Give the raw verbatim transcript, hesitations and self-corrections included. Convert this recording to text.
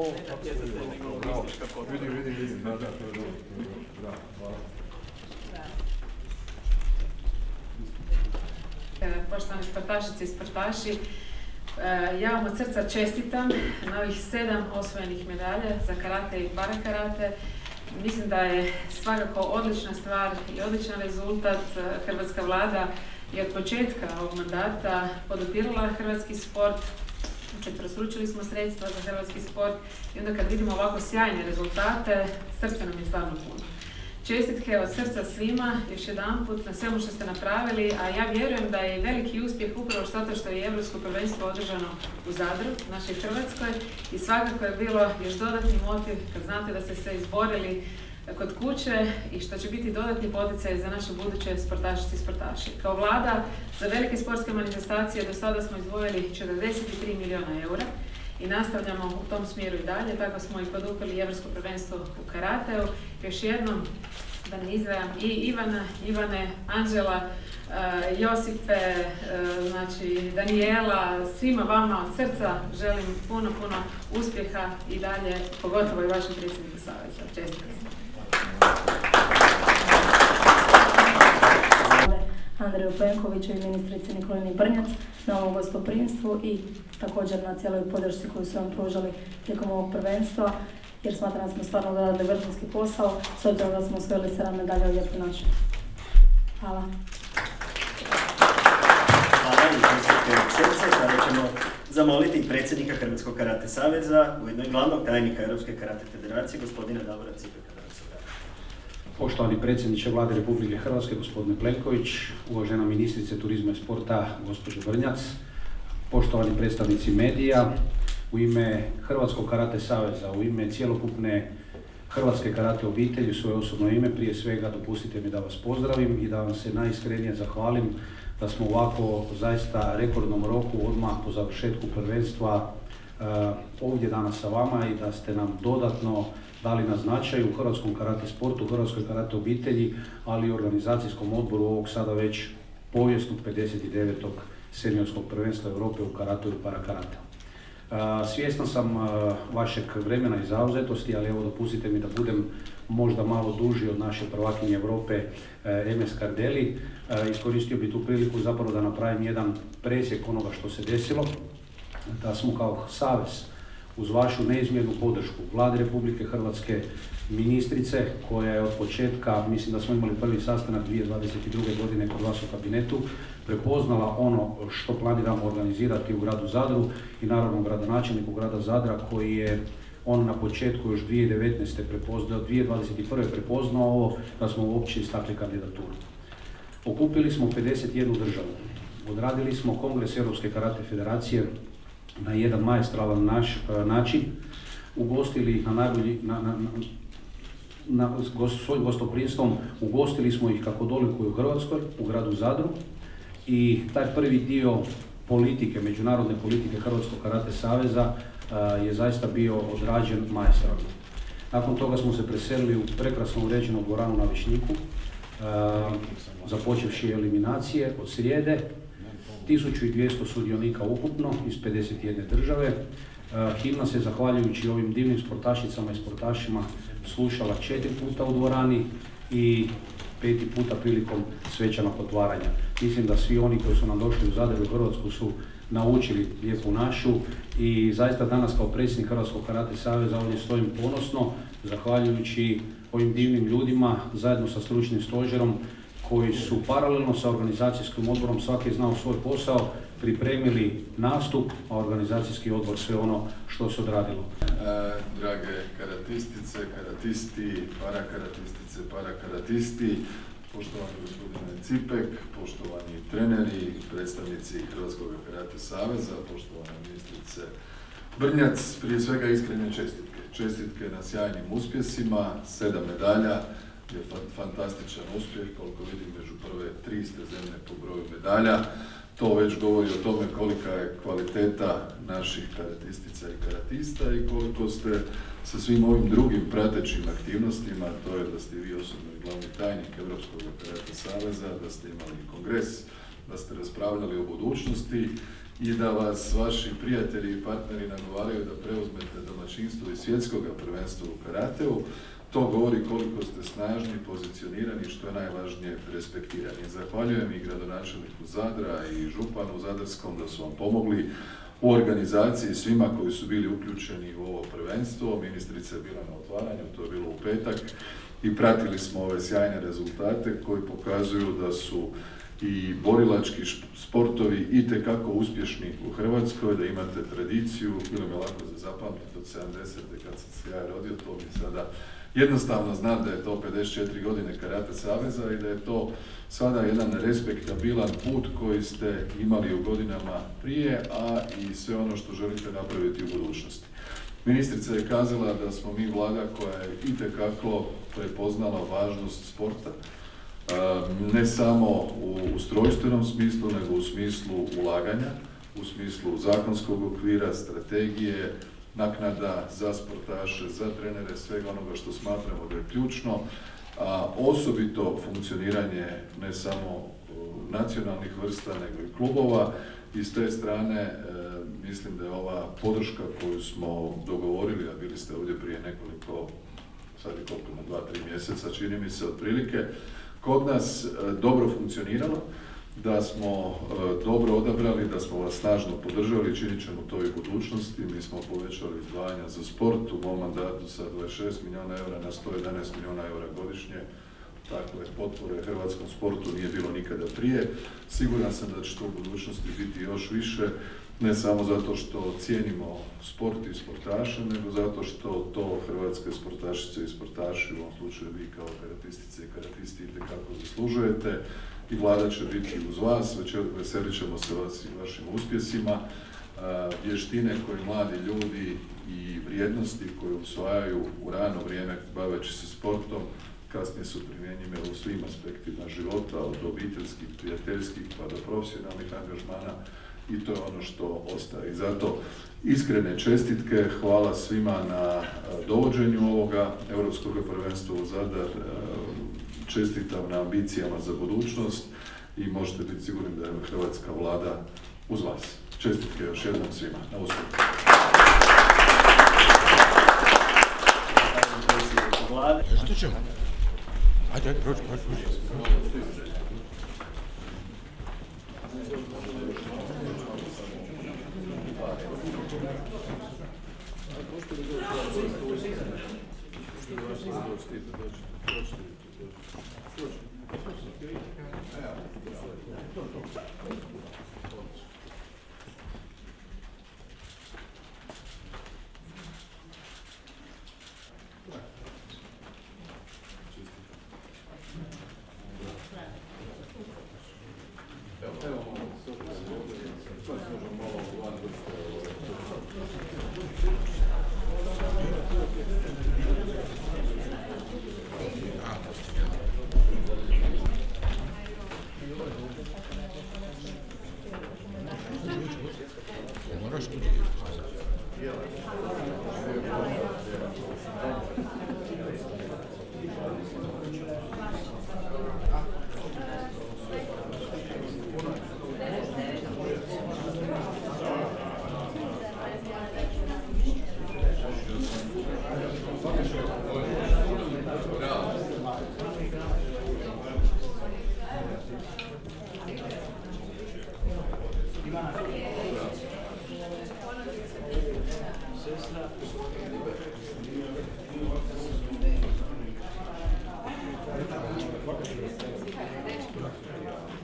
natjecatelj, nego logistička potpora. Vidim, vidim, vidim, da, da, to je dobro, da, hvala. Poštovani sportašice i sportaši, ja vam od srca čestitam na ovih sedam osvojenih medalja za karate i parakarate. Mislim da je svakako odlična stvar i odličan rezultat. Hrvatska vlada je od početka ovog mandata podupirala hrvatski sport, učetverostručili smo sredstva za hrvatski sport i onda kad vidimo ovako sjajne rezultate, srce nam je stvarno puno. Čestitke od srca svima, još jedanput, na svemu što ste napravili, a ja vjerujem da je i veliki uspjeh upravo što što je Europsko prvenstvo održano u Zadru, našoj Hrvatskoj, i svakako je bilo još dodatni motiv kad znate da ste se izborili kod kuće i što će biti dodatni poticaj za naše buduće sportašice i sportaši. Kao vlada za velike sportske manifestacije do sada smo izdvojili četrdeset tri milijuna eura i nastavljamo u tom smjeru i dalje, tako smo i poduprli Europsko prvenstvo u karateu. Još jednom, da ne izdvajam, i Ivana, Ivane, Anđela, Josipe, znači Danijela, svima vama od srca želim puno, puno uspjeha i dalje, pogotovo i vašem predsjedniku saveza. Čestitam. Andreju Plenkoviću i ministrici Nikolini Brnjac na ovom gostoprimstvu i također na cijeloj podršci koju su vam pružali tijekom ovog prvenstva, jer smatram da smo stvarno odradili vrhunski posao, s obzirom da smo osvojili sedam medalja u Lijepu našu. Hvala. Hvala i čestitke srce. Sada ćemo zamoliti predsjednika Hrvatskog karate saveza, ujedno i glavnog tajnika Europske karate federacije, gospodina Davora Cipeka. Poštovani predsjedniče Vlade Republike Hrvatske, gospodine Plenković, uvažena ministrice turizma i sporta, gospođo Brnjac, poštovani predstavnici medija, u ime Hrvatskog karate saveza, u ime cjelokupne Hrvatske karate obitelji, u svoje osobno ime, prije svega dopustite mi da vas pozdravim i da vam se najiskrenije zahvalim da smo u ovako zaista rekordnom roku, odmah po završetku prvenstva, ovdje danas sa vama i da ste nam dodatno dali na značaju u hrvatskom karate sportu, u Hrvatskoj karate obitelji, ali i organizacijskom odboru ovog sada već povijesnog pedeset devetog seniorskog prvenstva Europe u karateu i parakarateu. Svjestan sam vašeg vremena i zauzetosti, ali evo dopustite mi da budem možda malo duži od naše prvakinje Europe em es Kardeli. Iskoristio bi tu priliku zapravo da napravim jedan presjek onoga što se desilo, da smo kao savez uz vašu neizmjernu podršku Vlade Republike Hrvatske, ministrice koja je od početka, mislim da smo imali prvi sastanak dvije tisuće dvadeset druge godine kod vas u kabinetu, prepoznala ono što planiramo organizirati u gradu Zadru i naravno gradonačelniku grada Zadra koji je on na početku još dvije tisuće devetnaeste prepoznao, dvije tisuće dvadeset prve prepoznao ovo da smo uopće istakli kandidaturu. Okupili smo pedeset jednu državu, odradili smo Kongres Europske karate federacije na jedan maestralan naš, način, ugostili ih na najbolji, na, na, na, na gost, svojim gostoprimstvom, ugostili smo ih kako dolikuju u Hrvatskoj, u gradu Zadru i taj prvi dio politike, međunarodne politike Hrvatskog karate saveza je zaista bio odrađen maestralno. Nakon toga smo se preselili u prekrasno uređenu dvoranu na Višnjiku, započevši eliminacije od srijede, tisuću dvjesto sudionika ukupno iz pedeset jedne države. Himna se, zahvaljujući ovim divnim sportašicama i sportašima, slušala četiri puta u dvorani i peti puta prilikom svečanog otvaranja. Mislim da svi oni koji su nam došli u Zadar i u Hrvatsku su naučili Lijepu našu i zaista danas kao predsjednik Hrvatskog karate saveza ovdje stojim ponosno, zahvaljujući ovim divnim ljudima zajedno sa stručnim stožerom koji su paralelno sa organizacijskim odborom, svaki je znao svoj posao, pripremili nastup, a organizacijski odbor sve ono što se odradilo. Drage karatistice, karatisti, parakaratistice, parakaratiste, poštovani gospodine Cipek, poštovani treneri, predstavnici Hrvatskog karate saveza, poštovana ministrice Brnjac, prije svega iskrene čestitke. Čestitke na sjajnim uspjesima, sedam medalja je fantastičan uspjeh, koliko vidim među prve tri ste zemlje po broju medalja. To već govori o tome kolika je kvaliteta naših karatistica i karatista i koliko ste sa svim ovim drugim pratećim aktivnostima, to je da ste vi osobno i glavni tajnik Europskog karate saveza, da ste imali kongres, da ste raspravljali o budućnosti i da vas vaši prijatelji i partneri nagovaraju da preuzmete domaćinstvo iz svjetskog prvenstva u karateu, to govori koliko ste snažni, pozicionirani, što je najvažnije, respektirani. Zahvaljujem i gradonačelniku Zadra i županu Zadarskom da su vam pomogli u organizaciji, svima koji su bili uključeni u ovo prvenstvo. Ministrica je bila na otvaranju, to je bilo u petak, i pratili smo ove sjajne rezultate koji pokazuju da su i borilački sportovi itekako uspješni u Hrvatskoj, da imate tradiciju. Bilo mi je lako za zapamtiti od sedamdesete kad sam se ja rodio, to mi sada jednostavno znam da je to pedeset četiri godine karate saveza i da je to sada jedan respektabilan put koji ste imali u godinama prije, a i sve ono što želite napraviti u budućnosti. Ministrica je kazala da smo mi vlada koja je itekako prepoznala važnost sporta, ne samo u ustrojstvenom smislu, nego u smislu ulaganja, u smislu zakonskog okvira, strategije, naknada za sportaše, za trenere, svega onoga što smatramo da je ključno, a osobito funkcioniranje ne samo nacionalnih vrsta, nego i klubova. I s te strane e, mislim da je ova podrška koju smo dogovorili, a bili ste ovdje prije nekoliko, sad je koliko na dva, tri mjeseca, čini mi se otprilike, kod nas e, dobro funkcionirala, da smo e, dobro odabrali, da smo vas snažno podržali, činit ćemo to i u budućnosti. Mi smo povećali izdvajanja za sport u mom mandatu sa dvadeset šest milijuna eura na sto jedanaest milijuna eura godišnje. Takve potpore hrvatskom sportu nije bilo nikada prije. Siguran sam da će to u budućnosti biti još više, ne samo zato što cijenimo sport i sportaše, nego zato što to hrvatske sportašice i sportaši, u ovom slučaju vi kao karatistice i karatisti, itekako zaslužujete. I vlada će biti uz vas, veselit ćemo se vas i vašim uspjesima. Vještine koje mladi ljudi i vrijednosti koje usvajaju u rano vrijeme baveći se sportom, kasnije su primjenjive u svim aspektima života, od obiteljskih, prijateljskih pa do profesionalnih angažmana, i to je ono što ostaje. I zato iskrene čestitke, hvala svima na dovođenju ovoga Europskog prvenstva u Zadar, čestitam na ambicijama za budućnost i možete biti sigurni da je hrvatska vlada uz vas. Čestitke još jednom svima na uspjehu. Što ćemo? Ajde, ajde, prođi, prođi, prođi. Hvala.